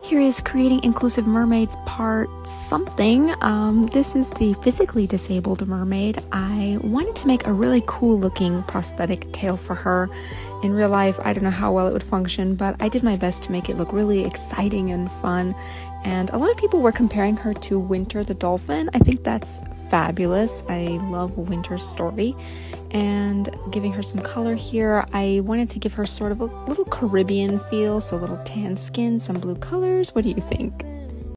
Here is Creating Inclusive Mermaids part something. This is the physically disabled mermaid. I wanted to make a really cool looking prosthetic tail for her. In real life, I don't know how well it would function, but I did my best to make it look really exciting and fun. And a lot of people were comparing her to Winter the dolphin. I think that's fabulous. I love Winter's story. And giving her some color here, I wanted to give her sort of a little Caribbean feel, so a little tan skin, some blue colors. What do you think?